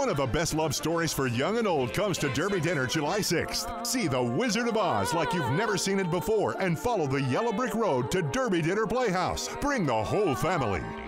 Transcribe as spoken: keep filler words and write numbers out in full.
One of the best love stories for young and old comes to Derby Dinner July sixth. See The Wizard of Oz like you've never seen it before and follow the yellow brick road to Derby Dinner Playhouse. Bring the whole family.